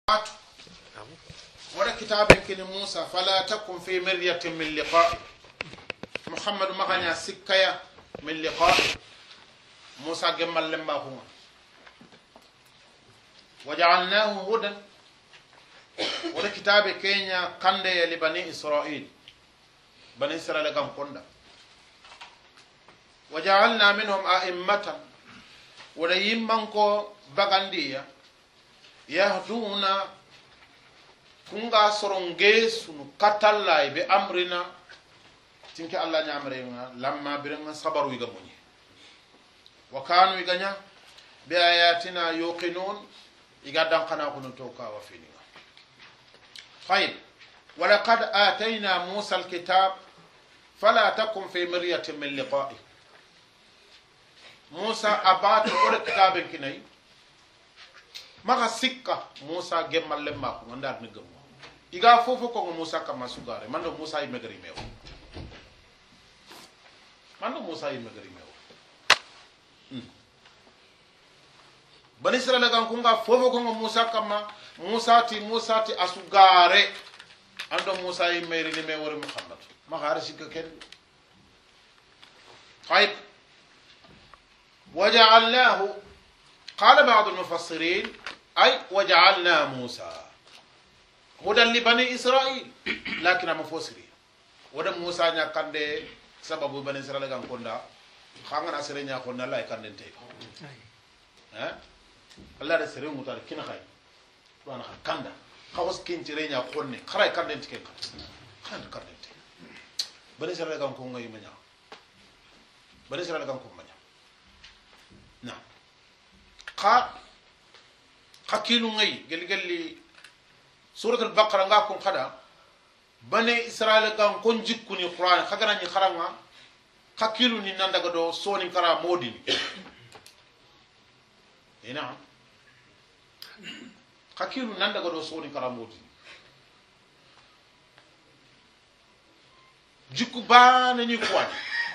ولا كتاب كن موسى فلا تكن في مرية من لقاء محمد مغنى سكايا من لقاء موسى جمال لما هو وجعلناه هدى ولا كتاب كينيا قندي لبني إسرائيل بني إسرائيل كم قندا وجعلنا منهم أئمة ولا يمنكو بغندية يهدون kunga soronge sunu katalla be amrina tinki Allah nyamrenga lamma birenga sabaru yiga munyi wa kanu yiganya bi ayatina yuqinun iga dankana kunu toka wa finiga طيب ولقد آتينا موسى الكتاب فلا تكن في مرية من لقائه موسى أبات أول كتاب كني ما سكة موسى جمال لما كون دار نجمو iga fofo ko Musa kama sugare mando Musa imegari mewo bani Israel kan kunga fofo ko Musa kama Musa ti asugare ando Musa imeri ni me wori Muhammad ma khara sikka ken طيب وجعلناه قال بعض المفسرين أي وجعلنا موسى هدى لبني إسرائيل لكن مفسرين ودا موسى نيا كاندي سبب بني إسرائيل كان كوندا خاغنا سري نيا كوندا لا كاندن تي ها الله ده سري متار كنا خاي وانا كاندا خاوس كين تي رينيا كونني خراي كاندن تي كان كاندن تي بني إسرائيل كان كونغا يمنيا بني إسرائيل كان كونغا نعم خاكيلو غي جلي سورة البقرة نقاكم خدا بني إسرائيل كان كونجيكوني القرآن خاغنا ني خرانغا خاكيلو ني ناندا دو سوني كرا مودين نعم خاكيلو ناندا دو سوني كرا مودين جيكو بان ني كوان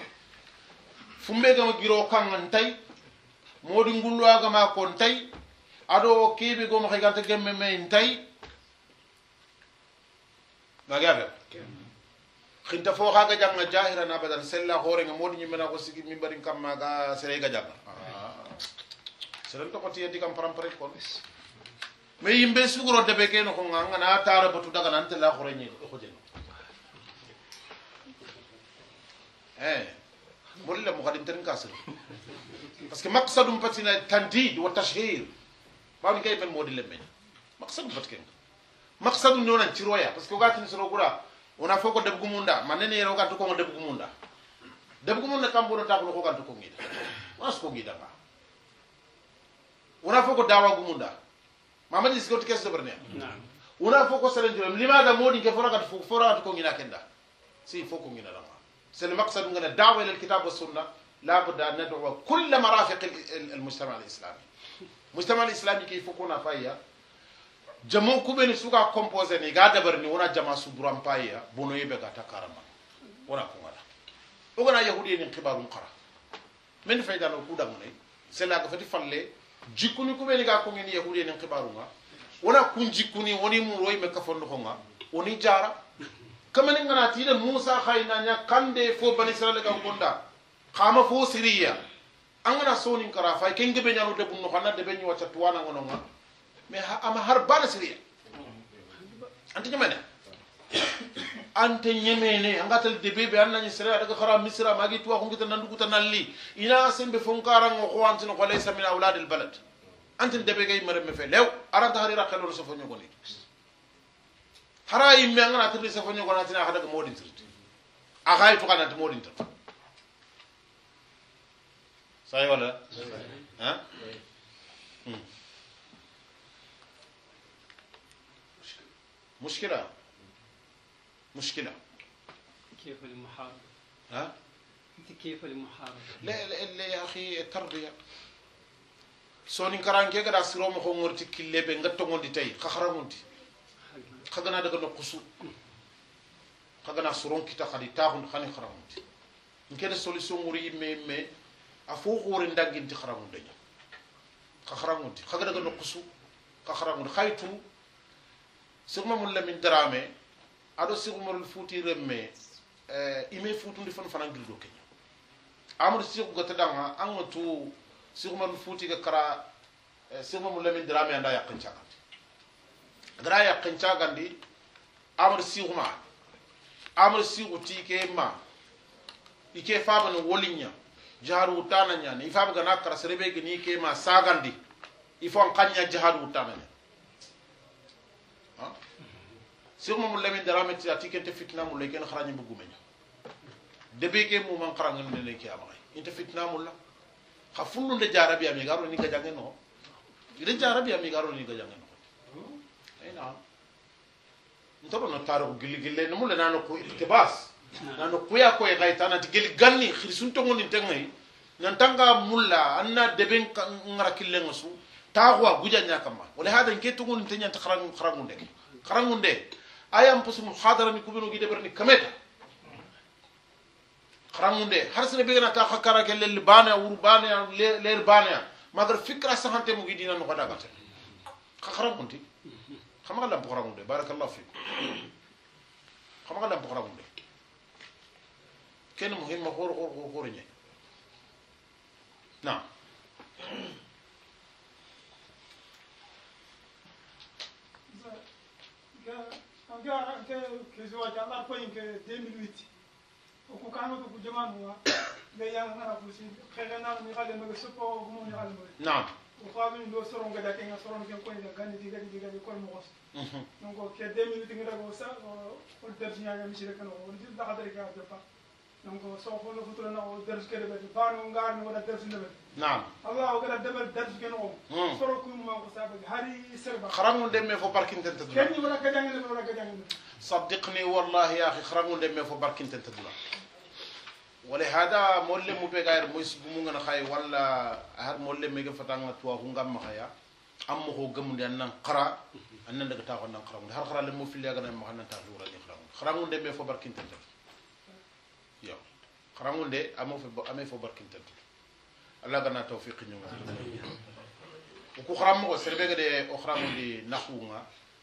فumbe gama giro kan tay modi ngullu aga ma kon tay ado kebe go ma xigante gemme me tay magabe xinta fo xaga jang jahira na badan sella hore nga modi nyimena ko sigi mimbarin kam maga sere ga jang sere to ko tiye dikam parampare ko me yimbe suguro debe ke no ko nga na tara batu daga nan tella hore nyi ko jeno molla mo gadim tan kasir parce que maqsadum patina tandid wa tashhir ba ni kay ben modile men maqsadum patken maqsadum nona ciroya parce que gatin soro gura ona foko deb gumunda manene yero gantu ko deb gumunda kambo ta ko gantu ko ngida was ko ngida ba ona foko dawa gumunda mama dis ko tikes do berne ona foko selen jom limaga modi ke fora gantu fora ko ngina kenda si foko ngina la c'est le maqsad من الدعوه الى الكتاب والسنه لابد ان ندعو كل مرافق المجتمع الاسلامي المجتمع الاسلامي كيف يكون فايا جمو كوبني سوغا كومبوزي ني غادا برني ونا جما سودرام فايا بونو يبه غاتا كارما ونا كومالا وغنا يهودي ني خبارون قرا من فايدا نو كودا موني c'est là que fati falle jikuni kubeni ga ko ngeni yahudi ngi khibarunga wona kun jikuni woni mu roy me ka fondo khonga woni jara kamani ngana tida Musa khayna nya kande fo bani Israel ka gonda khama fo siriya angana soni kara fay kenge be nyalo de bunno khana de be nyi wata tuwana ngono nga me ama har bana siriya ante nyamene ante nyemene angatal de be anna nyi siriya daga khara misra magi tuwa ko ngita nandu guta nalli ina sembe fonkara ngo ko antino ko laysa min awlad al balad ante de be gay mare me fe lew aranta harira khelo so fo nyogoni hara yimme ngana tirri sa fonyo gona tina hadaga modin tirti akay to kana modin tirti say wala ha مشكلة كيف المحاربة ها كيف المحاربة لا يا أخي التربية سوني كران كي غدا سيرو مخو ngorti kille be ngatto ngondi tay kharamundi khagana daga no qusu khagana suron kita khadi taxun khani kharamundi ngene solution ngori me afo gore ndanginti kharamundi kharamundi khaga daga no qusu kharamundi khaytu sirma mulla min drame ado sirma futi remme ime futundi fon fana ngildo kenya amul sirgu gata danga anga tu sirma futi ga kara sirma mulla min drame anda yakkan chagandi dara yakkan chagandi amul sirgu tike ma ike faba no wolinya jaharu utana nya ni faba ga nakara serebe ga ni ke ma sagandi ifo an kanya jaharu utana nya sirma mulla min drame ti atikente fitna mulla ken kharani bu gumenya debe ke mu man kharanga ne le ke amay inte fitna mulla khafulu de jarabi ami garo ni ga jangen no ide jarabi ami garo ni ga jangen no ayna ntoro no taro gili gille no mulla nano ko iktibas nano kuya ko e gaitana ti gili ganni khirsun to ngoni tengay nan tanga mulla anna debe ngara kille ngasu tawa gujanya kama wala hada nke to ngoni tenya ta kharangunde ayam pusu muhadara ni kubino gide berni kameta kharangunde har sene begana ta khakara ke lel bana urbana ler bana magar fikra sahante mu gidina no daga te kharangunti khama lam kharangunde barakallahu fik khama lam kharangunde ken muhim khor nye na ke zuwa jalla ko in ke 2008 ko kanu ko jamanu wa le yang na ko si khagana ni khale ma supo mo ni khale naam ko faami do soron ga dakenga soron ke ko ina gandi diga ko mo xos donc ke 2008 ngi rago sa ko dersi nya mi sire kanu on di da khadari ka de pa donc so ko no futura na o dersi ke de ba no ngar ni wala dersi de naam allah o ga debal dersi ke no soro ko mo ko sabe hari serba kharamun demme fo barkin tan tadula ken ni wala ka jangale wala ka jangale صدقني والله يا اخي خرمون دم فو بركين تنتدلا ولهذا مولم بغير موس بمغنا خاي ولا هر مولم ميغا فتان تو هو غام خايا ام خو گم دي نان قرا ان ندغ تا نان قرا هر خرا لم في ليغا ما خنا تا دورا دي خرمون دم فو بركين تنتدلا يا خرمون دي امي فو بركين تنتدلا الله غنا توفيق نيو ko خرام ko serbe de o خرام دي نخوغا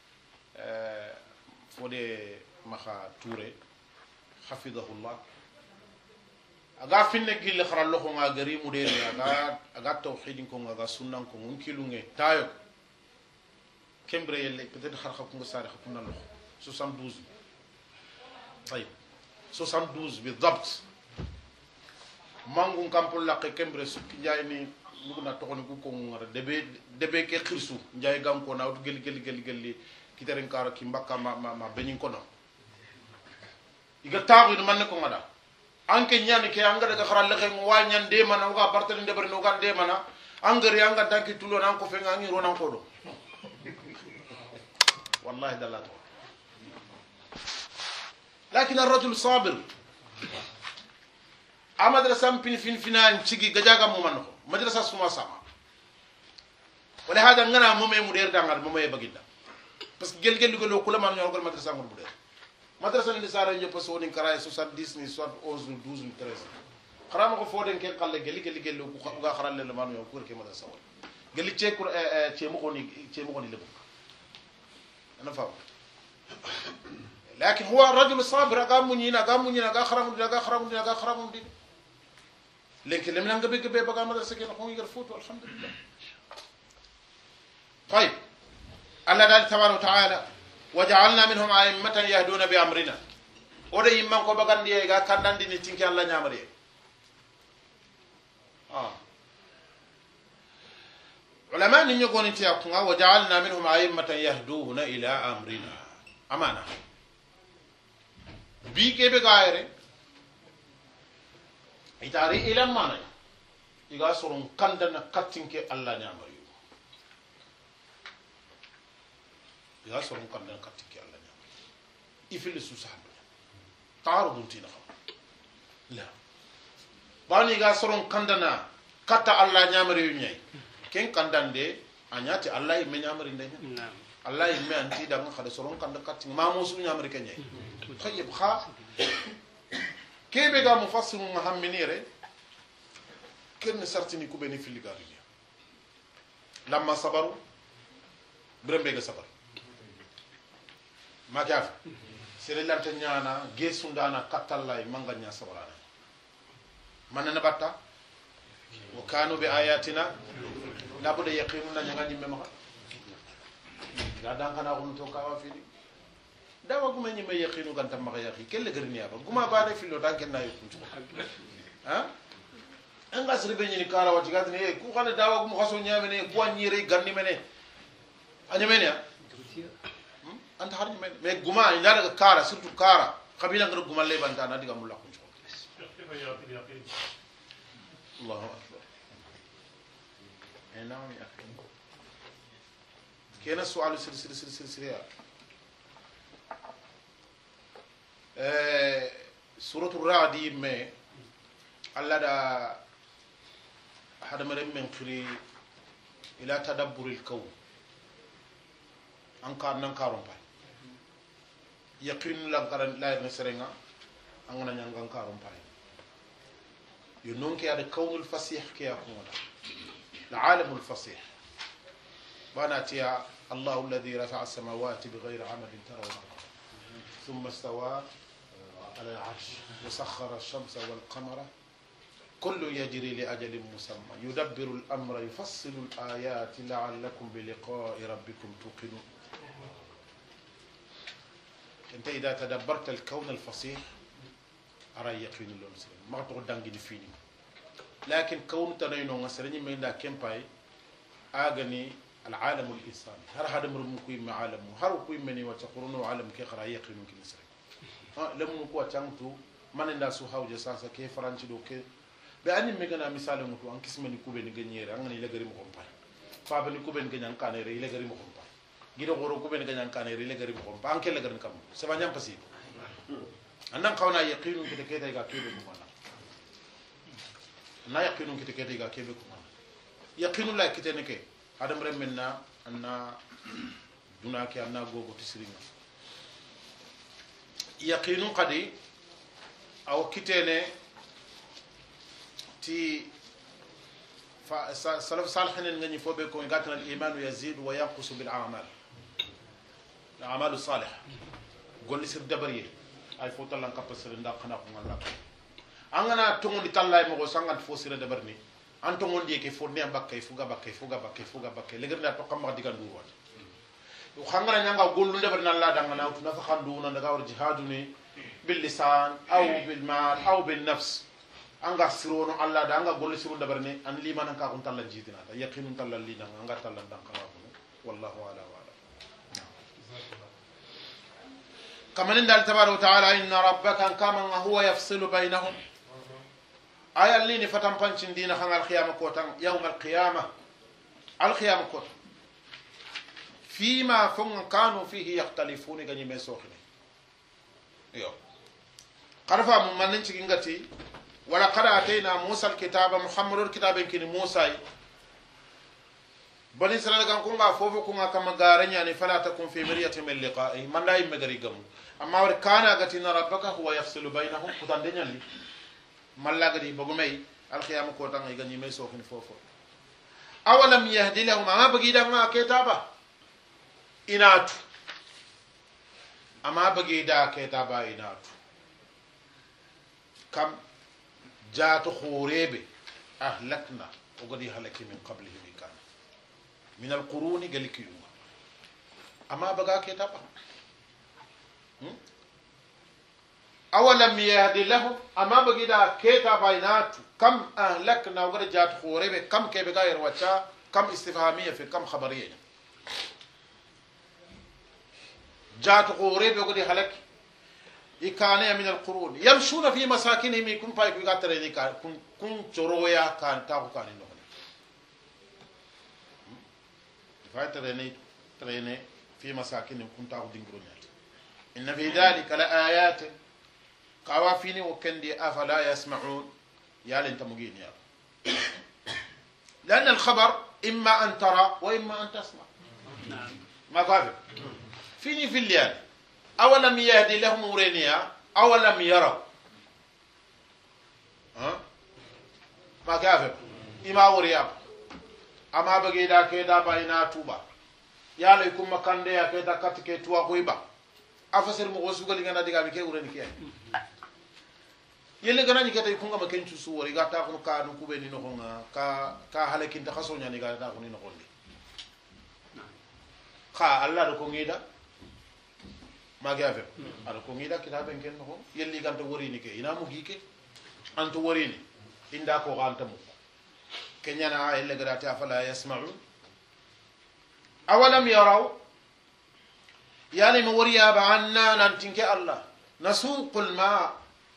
fode maha touré hafidahullah aga finne gille kharallo ko nga gari mu de aga tawhidin ko nga sunnan ko mun kilunge tayo kembre yelle peut-être khar khap ko sari khap nan lo 72 طيب 72 بالضبط mangu kampol laqe kembre sukki njaay ni nguna tokoni ko ngara debe ke khirsu njaay gam ko nawtu gel kiteren kara ki mbakka ma benin kono iga tagu ni manne ko ngada anke nyani ke anga daga khara lekhe wa nyan de mana uga bartali de bari no ga de mana angari anga danki tulo nan ko fe ngangi ro nan ko do wallahi dalato lakin ar-rajul sabir amadrasa fin finan cigi gajaga mo man ko madrasa suma sama wala hada ngana mo me mu der dangal mo me baginda parce que gel ko kula man ñoo ko madrasa ngor bu der madrasa ni sara ñu passo ni karaay 70 ni 71 ni 12 ni 13 xarama ko foden ke xalle gel ko nga xaral le man ñoo ko ke madrasa wal gel ci ko ci mo ko ni lebu انا فاهم لكن هو الرجل الصابر قام خرم دي لكن لم ننقبي بقى مدرسه كده هو يرفوت والحمد لله طيب الله قال تبارك وتعالى وجعلنا منهم ائمه يهدون بامرنا oda yimman ko bagandi e ga kandandi ni tinki Allah nyamari ulama ni nyogoni ti akunga waja'alna minhum a'immatan yahduna ila amrina amana bi kebe gaire itari ila mana iga sorun kandana katinke Allah nyamari iga sorun kandana katinke Allah nyamari ifil susahab تعارض تينا لا باني غا سرون كاندانا كاتا الله نيامري نياي كين كاندان دي انياتي الله يمي نيامري ندي نعم الله يمي انتي دا خا سرون كاند كاتي ما موسو نيامري كنياي طيب خا كيبي غا مفسر محمديره كن سارتيني كو بني في ليغاريا لما صبروا برمبيغا صبر ma kaf sere lanta nyana gesundana katalla manga nya sabarana manana batta wa kanu bi ayatina la bude yaqinuna nyanga nyimbe maka da dan kana ko to kawa fili dawa guma nyimbe yaqinu kan tam maka yaqi kelle garni aba guma bare filo dan ken nayo kuntu ha anga sirbe nyini kala wati gatni e ku kana dawa guma khaso nyamene ko nyire ganni mene anyamene ya anta harni men me guma ina daga kara surtout kara kabila ngar guma le banta na diga mulla kuntu الله أكبر نعم يا أخي كان السؤال سلسلة سورة الرعد ما الله دا هذا مريم من خري إلى تدبر الكون أنكار نكارم باي يقين لانكار لا ينسرنا أنغنا نانكارم باي ينون كي هذا كون الفصيح كي يكون العالم الفصيح باناتيا الله الذي رفع السماوات بغير عمد ترونه ثم استوى على العرش وسخر الشمس والقمر كل يجري لأجل مسمى يدبر الأمر يفصل الآيات لعلكم بلقاء ربكم توقنون انت إذا تدبرت الكون الفصيح أرى يقين الله مسلم ما تقول دانجي فيني لكن كون تنينو مسلني من دا كمباي أغني العالم الإنساني هذا مرمكوي مع عالم هر كوي مني وتقولون عالم كي قرا يقين كي مسلم لم نكو تانتو من الناس هاو جساسا كي فرانشي دو كي بأني ميغنا مثال متو ان كسمني كوبن غنيره انغني لغري مكم باي فابني كوبن غنيان كانيري لغري مكم باي غيدو غورو كوبن غنيان كانيري لغري مكم باي انكي لغري كام سبا نيام باسي أنا قونا يقينون كده كده يقا كيبه كمانا أنا يقينون كده كده يقا كيبه كمانا يقينون لا كده نكي هذا مرم منا أنا دوناكي أنا غوغو تسرين يقينون قدي أو كده تي سلف صالحين نغني فوبكم يقاتنا الإيمان يزيد وينقص بالأعمال الأعمال الصالحة قول لي سر دبريه ay fo talan kapasir nda khana ko ngalla angana tongo di tallay mo sangat fo sira de barni an tongo ndi ke fo ne bakkay fuga bakkay leger na to kam ma digan du wat yo khangana nyanga gollu de barna Allah danga na na fa khandu na daga war jihadu ni bil lisan aw bil mal aw bil nafs anga sirono Allah da anga gollu siru de barni an liman ka ko talla jitina da yaqinun talla li na anga talla dan kana ko wallahu ala كمان إن الله تبارك وتعالى إن ربك كما هو يفصل بينهم آية اللي نفتن بانشين دينا خان القيامة كوتان يوم القيامة كوتان فيما فن كانوا فيه يختلفون غني مسوخني يو قرفا من ننشي غنغتي ولا قد أتينا موسى الكتاب محمد الكتاب كني موسى بني إسرائيل كان كونغا فوفو كونغا كما غارنيا ني فلا تكون في مرية من لقائه من لا يمغري غم اما ور كان غتنا ربك هو يفصل بينهم كودان دنيالي من لا غدي بغمي الخيام كوتان اي غني مي سوخني فوفو اولم يهدي لهم ما بغي دا ما كتابا انات اما بغي دا كتابا انات كم جاءت خوريب اهلكنا وغدي هلك من قبلهم كان من القرون قالك يوم أما بقى كتابا أولم يهدي لهم أما بقى دا كتابينات كم أهلكنا وقد جات خوريبه كم كيبقى يروتا كم استفهامية في كم خبرية جات خوريبه وقد هلك إكانية من القرون يمشون في مساكنهم يكون بايك ويقاترين كن ترويا كان تاكو كان إنه تريني في مساكن كنت أخذ دينغرونيات إن في ذلك لآيات قوافين وكندي أفلا يسمعون يا لنت مجين يا لأن الخبر إما أن ترى وإما أن تسمع ما قابل فيني في الليل أولم يهدي لهم ورينيا أولم يروا ما قابل إما ورياب أما بغيدا كيدا باينا توبا يا ليكم مكان ديا كيدا كاتكي توا كويبا afasir mo sugal ngana diga mi ke urani ke yelle gana ni kete kunga ma kencu suwori ga ta ko ka no kubeni no nga ka halakin ta khaso nyani ga ta ko ni no gondi kha Allah do ko ngida magi afe ala ko ngida kitaben ken no yelli ganta wori ni ke ina mu gike anto wori ni inda ko ganta mu kenyana yelle gada ta fala yasma'u awalam yaraw يعني موريا بعنا ننتنك الله نسوق الماء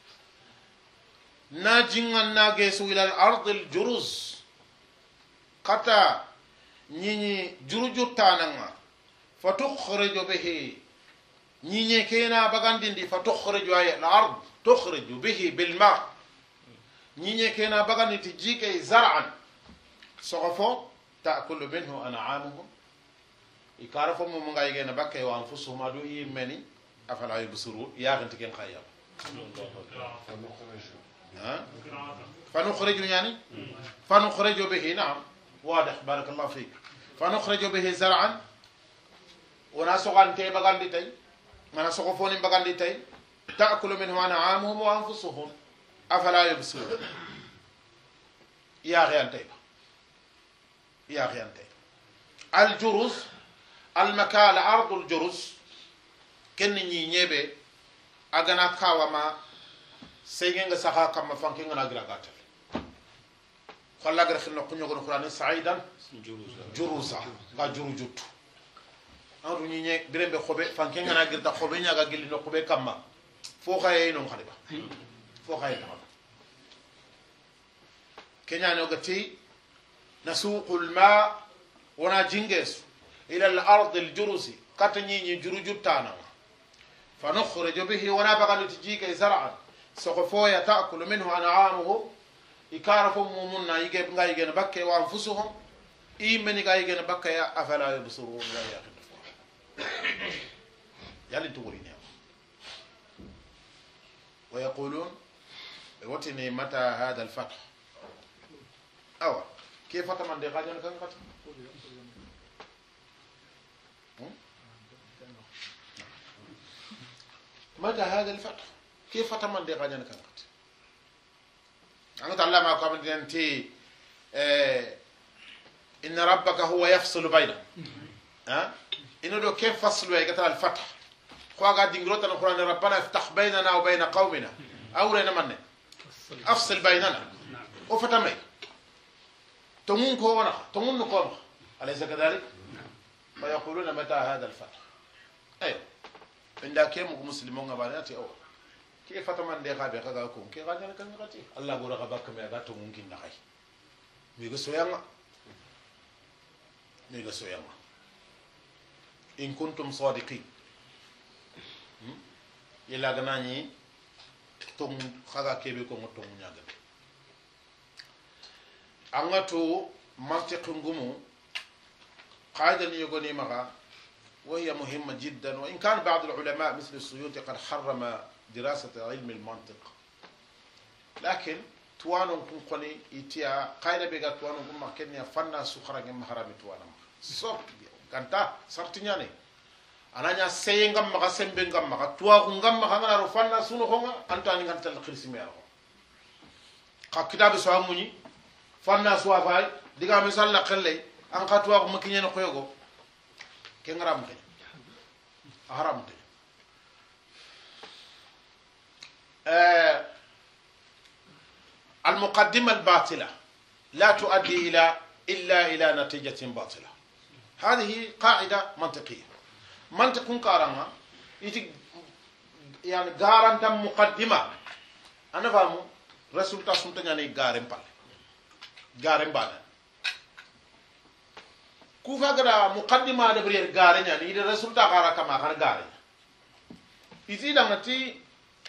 ناجين الناجس إلى الأرض الجرز قطع نيني جرجو تانغا فتخرج به نيني كينا بغاندين فتخرج الأرض تخرج به بالماء نيني كينا بغاندين تجيك زرعا سقفو تأكل منه أنعامهم يكارفو مو مغاي غينا باكاي وانفسهم ادو يمني افلا يبصرون يا غنت كين خيام ها فنخرج يعني فنخرج به نعم واضح بارك الله فيك فنخرج به زرعا وناس غانتي باغاندي تاي انا سوقفوني باغاندي تاي تاكل منه انعامهم وانفسهم افلا يبصرون يا غيانتي يا غيانتي الجرز المكال أرض الجرز كنني نيبه أغنى كاوما سيجنغ سخا كما فانكينغ ناغراغات خلا غير خلنا كنيو غن قران سعيدا جروزا غا جروجوت أنو ني بريمبه خوبه فانكينغ ناغرتا خوبه نياغا غيلي نو خوبه كما فو خاي نو خالبا فو خاي تمام كنيا نوغتي نسوق الماء ونا جينغس إلى الأرض الجرز كتنيني جرجتانا فنخرج به ولا بغل تجيك زرعا سقفويا تأكل منه أنعامه يكارفوا ممنا يجيب غايجن بكي وأنفسهم إيمن غايجن بكي أفلا يبصرون لا يقدفون يالي تقولين ويقولون وتني متى هذا الفتح أو كيف تمن دي غاجن كان فتح متى هذا الفتح كيف تمن دي غاجن كان فتح أنا تعلم ما قام أنتي إن ربك هو يفصل بينهم ها إنه لو كيف فصلوا يقتل الفتح خوا قاعد يقولون أن القرآن ربنا افتح بيننا وبين قومنا أولنا من أفصل بيننا وفتمي تمون كونا تمون نقوم أليس كذلك فيقولون متى هذا الفتح أيوه من ذاك يوم مسلمون غباناتي أول كيف فتمن دي غابي غاكم كي غاجنا كان غاتي الله غورا غباكم يا غاتو ممكن نخاي ميغو سوياما ميغو سوياما إن كنتم صادقين يلا غناني توم خاغا كيبي كو توم نياغا أنغتو منطق غمو قاعدة يغني مغا وهي مهمة جدا وإن كان بعض العلماء مثل السيوطي قد حرم دراسة علم المنطق لكن توانو كوني إتيا قاعدة بيغا توانو كما كنيا فنا سخرا جم حرام توانو صوت كانتا سرتنياني أنا نيا سينغام مغا سمبنغام مغا توانو غام مغا نارو فنا سونو هونغا أنتاني غانتا الخرسمي أرو قا كتاب سواموني فنا سوافاي ديغا مثال لقلي أنقا توانو مكيني نقويغو كنغرام تي حرام تي المقدمة الباطلة لا تؤدي إلا إلى نتيجة باطلة هذه قاعدة منطقية منطق كارما يعني غارنت مقدمة أنا فاهمه رسول الله سنتنا يعني غارم بال غارم بال كوفا غدا مقدمة دبرير غارن يعني إذا رسول الله غارا كما غار غارن إذا دعتي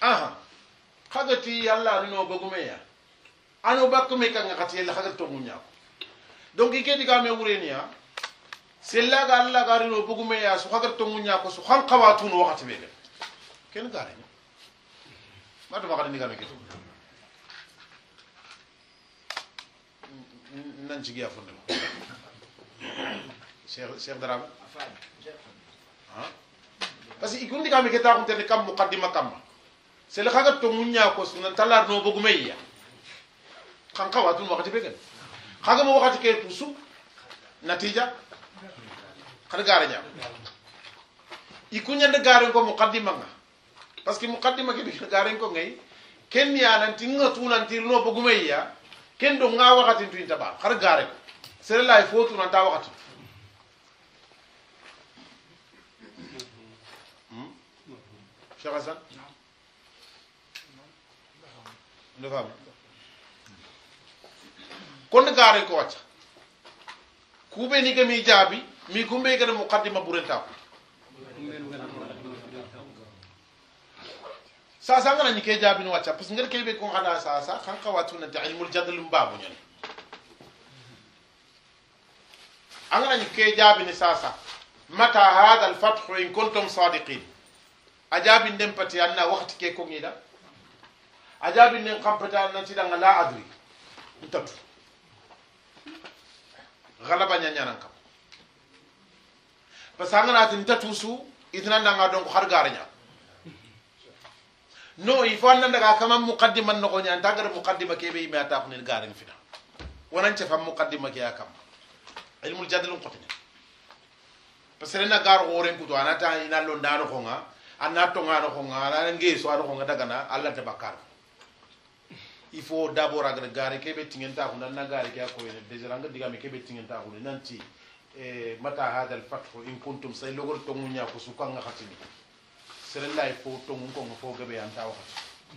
خاغتي يلا رينو بغوميا أنا باكمي كان غاتي يلا خاغتو مونيا donc ikedi ga me wureniya sella ga alla ga rino bugume ya su hagar to munya ko su han qawatu no wakati be ken gare ma do ma ni ga me keto nan ci giya fonde cheikh darab ha parce que ikundi kami keta ko tene kam muqaddima kam c'est le khaga to munya ko sunan talar no bogu meya kan qawatun wakati begen khaga mo wakati ke tusu natija khada gara nya ikunya de gara ko muqaddima nga parce que muqaddima ke bi gara ko ngay ken ya nan tinga tunan tirno bogu meya ken do nga wakati tu intaba khada gara ko c'est la faute nan ta wakati Cheikh Hassan ndefa kon gaare ko wacca kube ni gami jaabi mi kumbe gada muqaddima burenta sa ngana ni ke jaabi no wacca parce que ngel kebe ko hada sa kan qawatu na ilmul jadal mbabu nyen angana ni ke jaabi ni sa mata hada al fath in kuntum sadiqin ajabi ndem pati anna waxti ke ko ngida ajabi ndem kampata na tidanga la adri ntatu galaba nyanyana kam pasanga na ntatu su idna ndanga donc har garanya no il faut nanda kama muqaddiman no ko nyanta tagar muqaddima ke be imata ko ni garin fina wonan ci fam muqaddima ke akam ilmul jadal qotnya parce que na gar goren ko to anata ina lo ndano ko nga anna to ngano ko ngana ngi so ado ko daga na Allah te bakar il faut d'abord agra gare kebe tingenta ko nan gare ke ko ene déjà nga digami kebe tingenta ko nanti mata hada al fath in kuntum say logor to munya ko su kan nga khatini sella il faut to ngun ko fo gebe anta wakati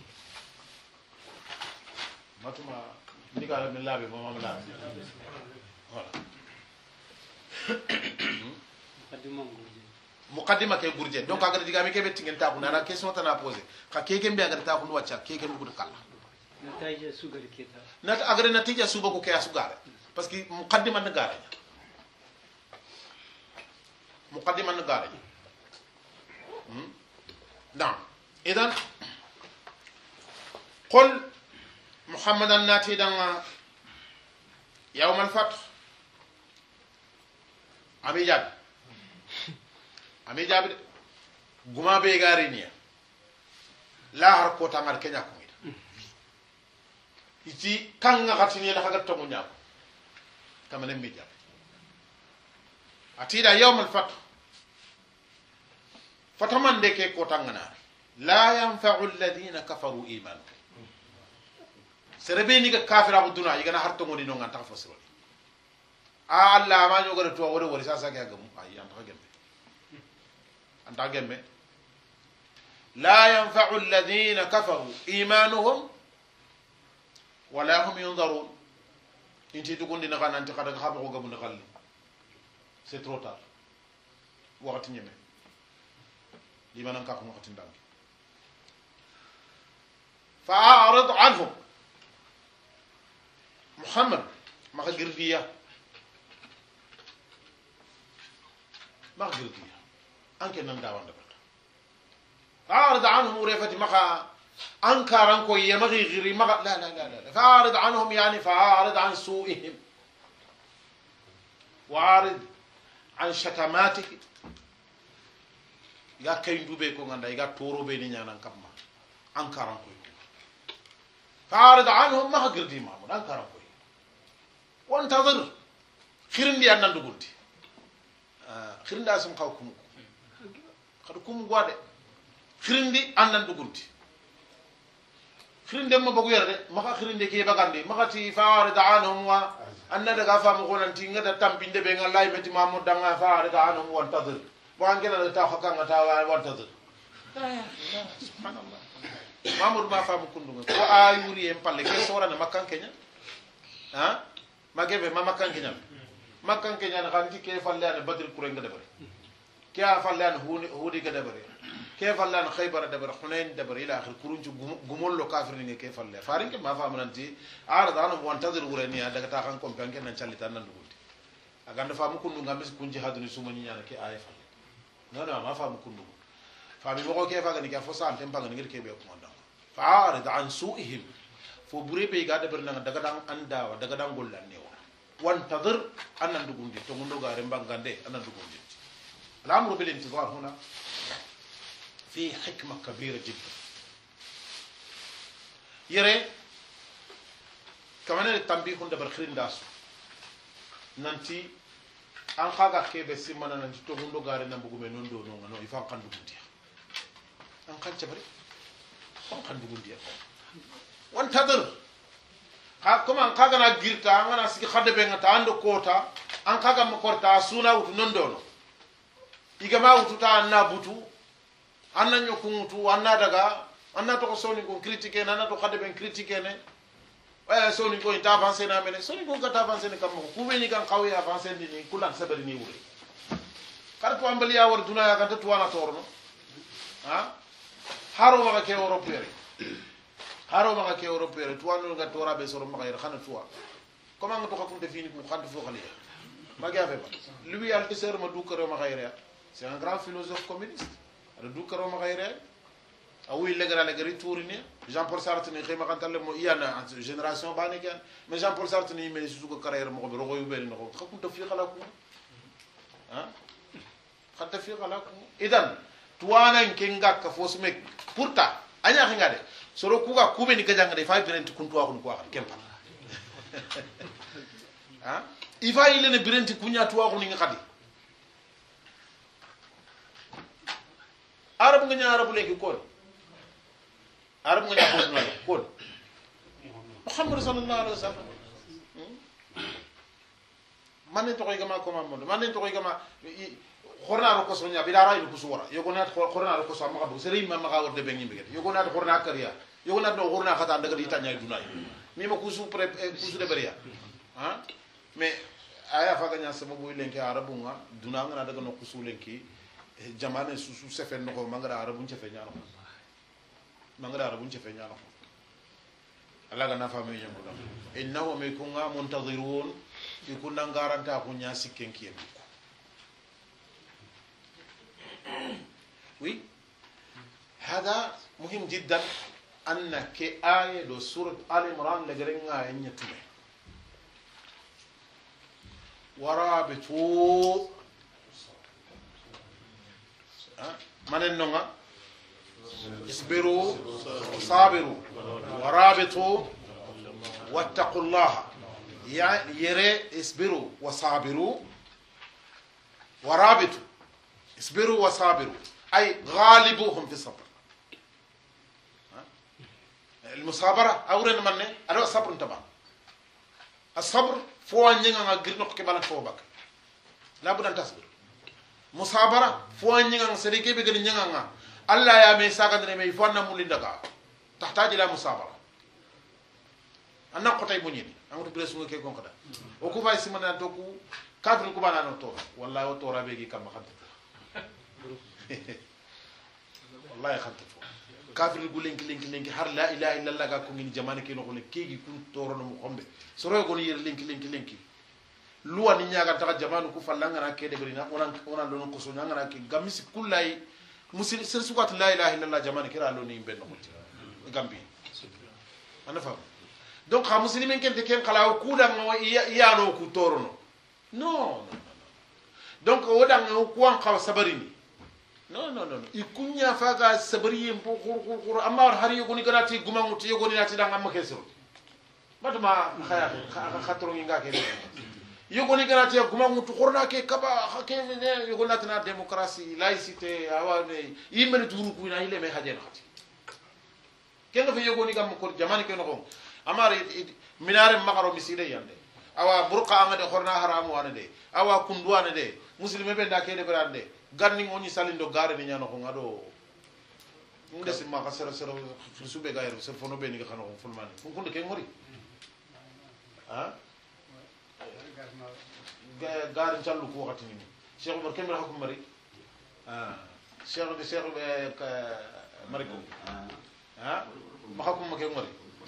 matuma ndiga min labe mo mam labe voilà muqaddima ke burje donc agar digami ke betti ngel taku nana question tana poser ka keke mbi agar taku no wacca keke ndu kala natija sugar kita nat agar natija suba ko ke asugare parce que muqaddima na gare muqaddima na gare نعم اذا قل محمد الناتي دنا يوم الفتح امي جاب guma be gari niya la har ko tangar kenya ko ida iti kanga katini la haga to munya kama ne mijab atida yawm al fath fataman de ke ko tangana la yanfa'u alladhina kafaru iman serebe ni ga kafira bu duna yiga na har to ngodi no nganta fasiro Allah ma nyoga to wore wore sa ga gamu ay anta gembe لا ينفع الذين كفروا إيمانهم ولا هم ينظرون انتي تقول لنا غانا انت قد خابقوا قبل نغلي سي ترو تار وقت نيمي لما ننكاكم وقت ندام فأعرض عنهم محمد ما غيرديا ما غيرديا أنك ننداوان دبر فأعرض عنهم وريفتي مخا أنكارن كوي مغي غيري مغا لا لا لا لا فأعرض عنهم يعني فأعرض عن سوءهم وأعرض عن شتماتك يا كاين دوبي كو غاندا يا تورو بي ني نانا كاما أنكارن كوي فأعرض عنهم مغا غيردي مامون أنكارن كوي وانتظر خيرندي أن ندغولتي خيرندا سم خاوكم خدكم غوادي khirindi annan dugunti khirinde ma bogu yerde maka khirinde ke bagande makati faarida anhum wa anna daga famu gonanti ngada tampinde be ngalay meti mamu danga faarida anhum wa tadhir wa ngela ta khaka ta wa tadhir subhanallah mamur ma famu kundunga ko ayuri en palle ke sora na makkan kenya ha magebe ma makkan kenya na kanti ke falle an badr kurenga debare ke falle an hudi ga debare كيف الله خيبر دبر حنين دبر الى اخر كورنج غمول لو كافر ني كيف الله فارين ما فهم نانتي عارض انا وانتظر ورني daga ta kan kompen ken nan chalita nan dugulti aganda famu kundu ngamis kunji haduni sumani nyana ke ay fa non ma famu kundu fami boko ke faga ni ka fosan tem faga ngir ke be ko ndam fa'arid an su'ihim fo buribe ga debr nan daga dan andawa daga dan gollan ne wantazir anan dugundi to ngundo ga rembangande anan dugundi الامر بالانتظار هنا في حكمة كبيرة جدا يري كمان التنبيه هون دبر خيرين داسو نانتي an kaga kebe simana nan to hundo gare nan bugume non do non no ifan kan dugundiya an kan cabari fan kan dugundiya wan tadar ha kuma an kaga na girta an na siki khade be ngata ando kota an kaga ma korta suna wutu non do no igama wutu ta anna butu anna nyoku wutu anna daga anna to ko soni ko critique na to khade ben critique ne waya soni ko inta avancer na mene soni ko gata avancer ne kam ko be ni kan qawi avancer ni kulan sabari ni wuri kar to ambali ya war duna ya kan to wana torno ha haro ma ke europere to wanu ga tora be soro ma ga khana tuwa comment nga to ko kunte fini ko khande fo khaliya ma ga fe ba lui al tisser ma du karo ma ga c'est un grand philosophe communiste ada du karo ma ga awi legara legari tourine Jean-Paul Sartre ni xema kan talle mo iyana génération bani ken mais Jean-Paul Sartre ni mais su ko carrière mo ko rogo yu beri no ko ku tafi xala ko ha khatta fi xala ko idan tuwana nkenga ka fo sumek pourta anya xinga de soro ku ga kube ni kajanga de fa birenti kuntu wa ko wax kempa ha ifa ile ne birenti kunya tuwa ko ni ngadi arab nga ñaarabu legi ko arab nga ñako no ko muhammad sallallahu alaihi wasallam man to koy gama ko mamodo man to koy gama khorna ro ko sonya bidara yu ko suwara yogo nat khorna ro ko so ma bu seri ma ga worde be ngimbe yogo nat khorna kariya yogo nat no khorna khata daga di tanya dunay mi ma ku su pre ku su de beria ha mais aya fa ganya sama bu lenki arabu nga duna nga daga no ku su lenki jamane su sefen no ko mangara arabu ci fe ñalo mangara arabu ci fe ñalo ala ga na fa me ñambo innahu mikunga muntazirun ikuna garanta ko nya sikken kiyem oui هذا مهم جدا أنك آية دو سورة آل عمران لقرنها ينتمي ورابطوا من النوع اصبروا وصابروا ورابطوا واتقوا الله يري اصبروا وصابروا ورابطوا اصبروا وصابروا أي غالبوهم في الصبر المصابرة أورن منه أنا الصبر انتبه الصبر فوان ينعا غيرنك كبالن فوبك لابد أن تصبر مصابرة فوان ينعا سريكي بغير ينعا الله يا ميساقا نرمي فوانا مولين دقا تحتاج إلى مصابرة أنا قطعي منيني أنا تبرسونك كي كون كده وكوفا يسمنا توكو كافر كوبانا نطور والله وطورا بيجي كما خدت والله خدت كافر يقول لينك هر لا اله الا الله كون ني جمانه كي نقول كيغي كون تورن مو خombe soro ko yir link luwa ni nyaaga ta jamanu ku fallanga na ke de berina onan don ko so nyanga na ke gamisi kullay musil sir sukat la ilaha illa allah jamanu kira lo ni ben ko gambi ana fa donc ha muslimen ken de ken kala ku da ngo ya no ku torono non donc o da ngo ku an xaw sabarini non ikunya faga sabari mpo khur amma har yogoni ganati gumanguti yogoni nati danga makesro batuma khaya khatro nginga ke yogoni ganati gumangutu khurna ke kaba ke yogoni nati na démocratie laïcité awane yimene turu ku na ile me hajen khati kenga fe yogoni gam ko jamani ke no amare minare makaro miside yande awa burqa amade khurna haramu wane de awa kundwane de muslime be ndake de brande ganni ngoni salindo gare ni nyano ko ngado ndesi ma kasera sera sube gairo se fono be ni ga xano fulman fu ko ke ngori ha gar jallu ko waxati ni cheikh umar kemra hakum mari cheikh mariko ha ma hakum ma ke ngori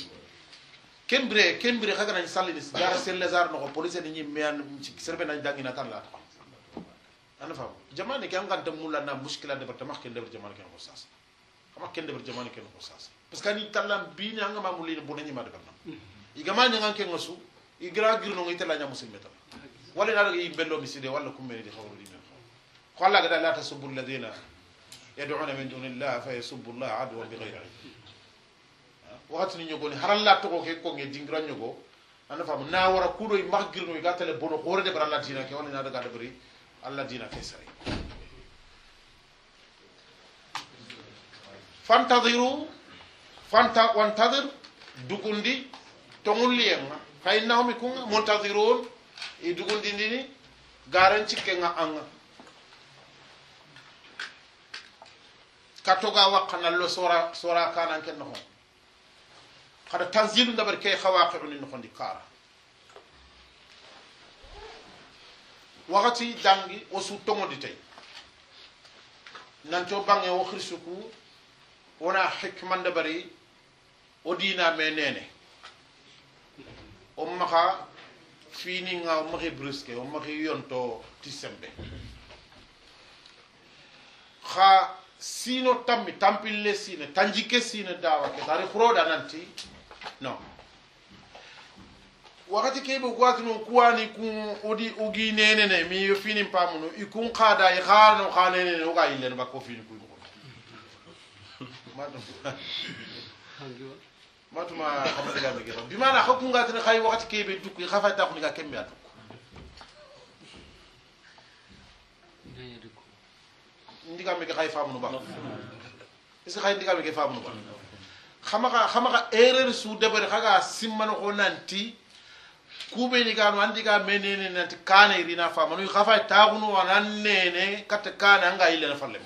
kembre xaga nañ salini gara sel lazar no ko police ni mean serbe nañ dangina tan la أنا فاهم جماني كم كان تمولا نا مشكلة دبر تماك كن دبر جماني كن خصاص كم كن دبر جماني كن خصاص بس كان يتكلم بيني عنك ما مولين بوني ما دبرنا يجماني عنك كن غسو يجرا غيرنا يتلا نيا مسلم تام ولا نار يبلو مسيدة ولا كم مني دخلوا لي من خلا كذا لا تسبوا الذين يدعون من دون الله فيسبوا الله عدوا بغير علم وقت نيغوني حرلا تو كي كو ني دينغرا نيغو انا فام نا ورا كودو ماغير نو غاتale bono ko rede bara latina ke woni na daga de bari alla dina ke sare fantadiru fanta wantadir dugundi tongulliyenga faynahum kunga muntadirun e dugundi ndini garan cikke nga anga katoga waqana lo sora kanan ken no kada tanzilu ndabar kay khawaqi'un no khondi kara wakati dangi o su tongondi tay nanto bange o khirsuku wona hikman dabari o dina menene o maka fini nga o maki bruske o maki yonto tisembe kha sino tammi tampille sine tanjike sine dawa ke tari khroda nanti no wakati kebe gwatino kuani ku odi ugi nenene mi yo fini pamuno ikun khada i khano khanene o ga ile ba ko fini ku matuma xamadiga mi gero bi mana xaku ngatene xay wakati kebe dukku xafa taxu ni ga kembe atuk ndiga mi xay famu ba est-ce xay ndiga mi famu ba xamaga erreur su debere xaga simmano ko nanti kube ni gano andiga menene nanti kana irina famu no xafa taxu no wanane kat kana nga ile na falle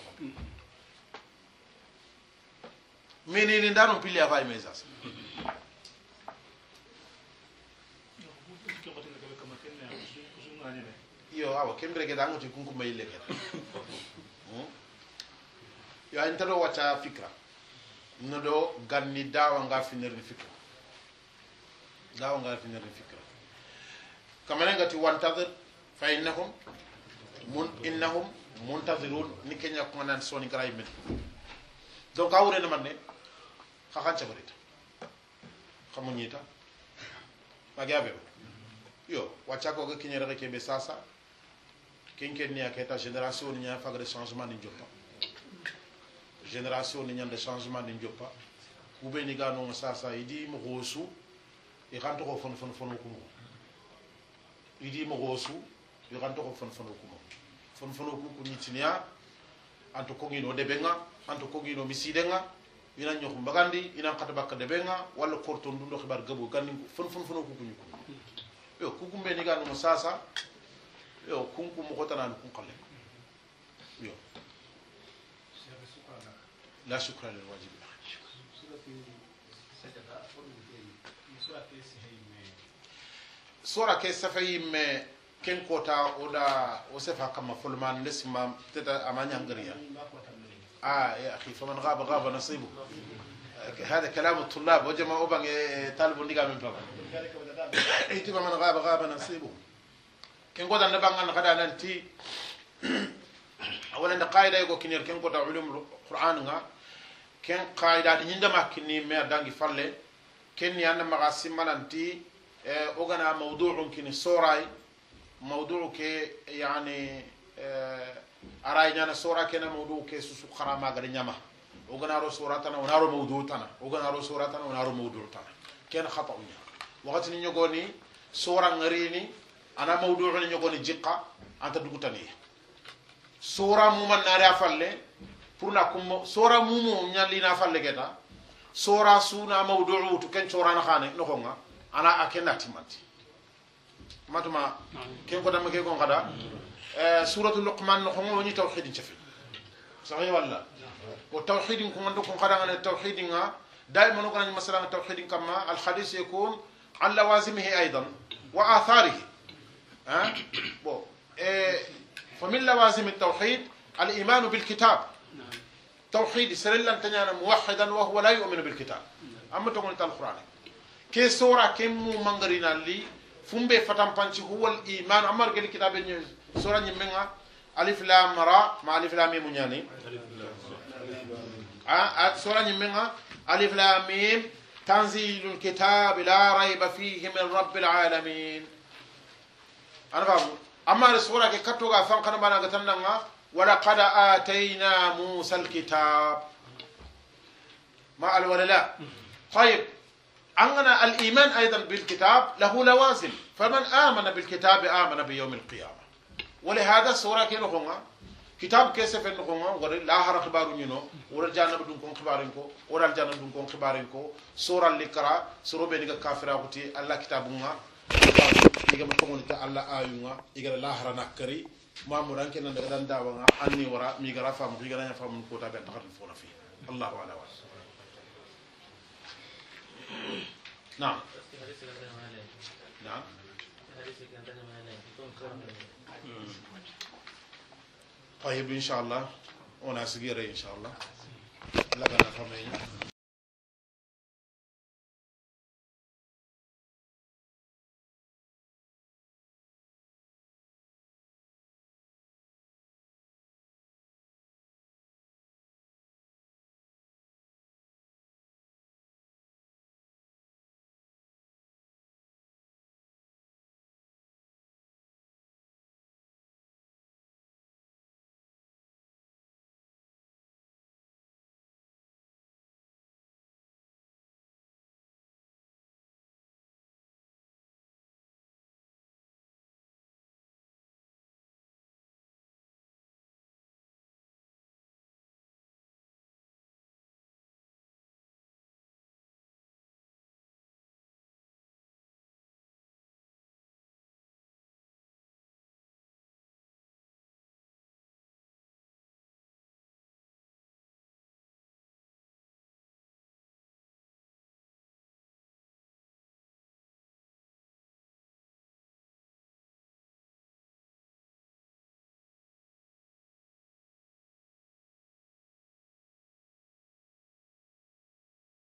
menene ndano pili afay mesas yo awa kembre ke dango ti kunku mayile ke yo antaro wacha fikra nodo ganni dawa nga finir ni fikra dawa nga finir ni fikra kamane ngati wantadhir fa innahum muntazirun ni kenya ko nan soni garay med donc awre na manne xaxan ca barita xamuñita magabe yo wacha ko ga kinyere ke be sasa kenken ni aketa génération ni fa de changement ni joppa génération ni de changement ni joppa kube ni gano sasa idi mo gosu e kanto ko fon ko idi mo gosu e kanto ko fon ko ni tinia anto ko ngino debenga anto ko ngino misidenga ina ñoko mbagandi ina kata bakka debenga wala korton dundo xibar gabo gandi fon ko ñu ko yo ku gumbe ni gano sasa yo kunku mo kotana kun qalle yo la shukra lil wajib sura ke safay me ken kota oda o sefa kama fulman lesma teta amanya ngariya يا اخي فمن غاب نصيبه هذا كلام الطلاب وجماعه بان طالب نيغا من بابا ايتي من غاب نصيبه كن غدا نبان غدا ننتي اولا قاعده يغو كنير كن غدا علوم القران كن قاعده ني ndama kinni mer dangi falle ken yanna maga simmananti ogana mawdu'un kin soray mawdu'u ke yani aray nyana sura kena mawdu ke susu kharama ga nyama o gana ro suratana o naro mawdu tana o gana ro suratana o naro mawdu tana ken khata unya wakati ni nyogoni sura ngarini ana mawdu ni nyogoni jiqa anta dugutani sura mu man nare afalle pour na kum sura mu mu nyalli na falle geta sura suna mawdu to ken sura na khane no khonga ana akena timanti matuma ken ko dama ke ko ngada سورة اللقمان نخون وني توحيد شفي صحيح ولا والتوحيد كون عندكم قرأنا التوحيد دائما نقول مثلا التوحيد كما الحديث يكون عن لوازمه أيضا وآثاره فمن لوازم التوحيد الإيمان بالكتاب توحيد سرلا تنيانا موحدا وهو لا يؤمن بالكتاب أما تقول القرآن كي سورة كم منغرين لي فمبي فتام بانشي هو الإيمان أما الكتاب سورة نيمنا ألف لام را مع ألف لام ميم يعني سورة نيمنا ألف لام ميم تنزيل الكتاب لا ريب فيه من رب العالمين أنا فاهم أما السورة كتوغا فانقنا بانا غتننا ولقد آتينا موسى الكتاب ما قال ولا لا؟ طيب عندنا الإيمان أيضا بالكتاب له لوازم، فمن آمن بالكتاب آمن بيوم القيامة. ولهذا سورة كينوخونغا كتاب كيسف نخونغا ولا لا هر خبارو نينو ولا جانا بدون كون خبارينكو ولا جانا بدون كون خبارينكو سورة الإقراء سورة بينك كافرة وتي الله كتابنا إيجا مكمون تا الله آيونا إيجا لا هر نكري ما مران كنا ندان داونا أني ورا ميجرا فام ميجرا يفهم كوتا بنتخذ فونا فيه الله على واسع. نعم نعم طيب إن شاء الله وناس غيره إن شاء الله لقنا فمين